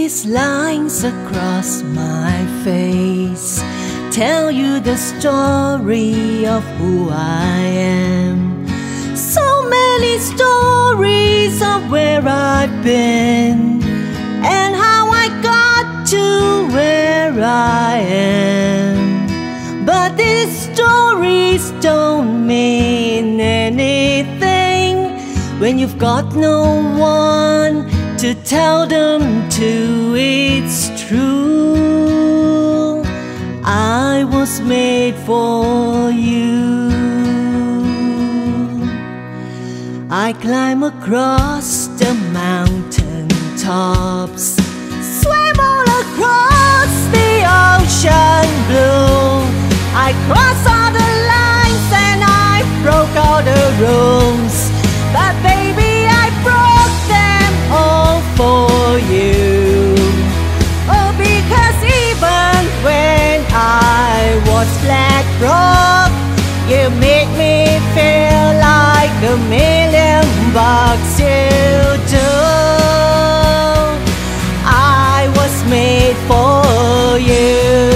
these lines across my face tell you the story of who I am. So many stories of where I've been and how I got to where I am. But these stories don't mean anything when you've got no one to tell them to. It's true, I was made for you. I climb across the mountain tops, swam all across the ocean blue. I crossed all the lines and I broke all the rules, but baby, I broke them all for you. Oh, because even when I was flat broke, you made me feel like $1,000,000 you do. I was made for you.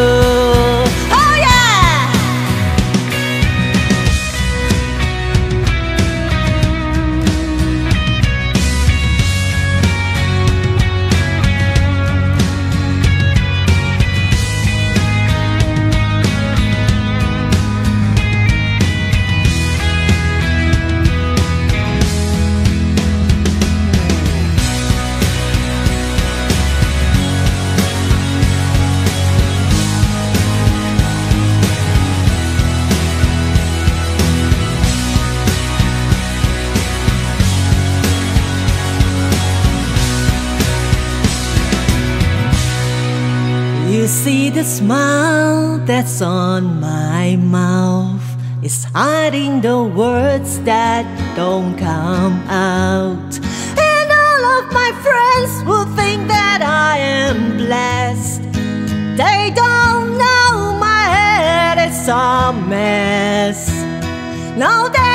You see the smile that's on my mouth, it's hiding the words that don't come out. And all of my friends will think that I am blessed. They don't know my head is a mess. No, they